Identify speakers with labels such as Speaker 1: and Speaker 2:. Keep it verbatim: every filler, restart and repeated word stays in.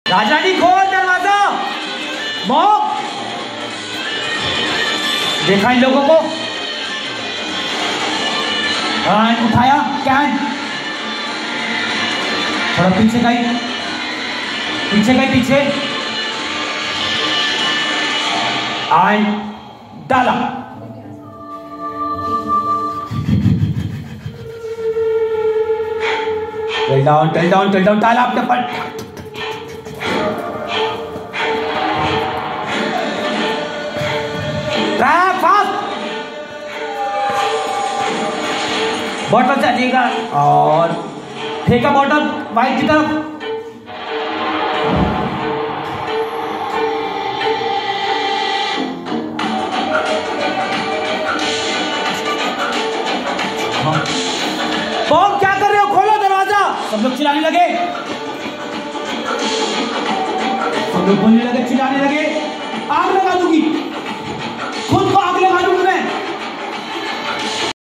Speaker 1: राजानी खोल दरवाजा। मॉम, देखा इन लोगों को? कैन उठाया, कैन थोड़ा पीछे गई, पीछे गई, पीछे आई डाला। Tail down, tail down, tail down, डाला अपने पर। Trap fast. बॉटल चलिएगा और फेंका बॉटल वाइट की तरफ। बॉम क्या कर रहे हो? खोलो दरवाजा। सब लोग चिल्लाने लगे, सब लोग बोलने लगे, चिल्लाने लगे, आग लगा दूंगी, खुद को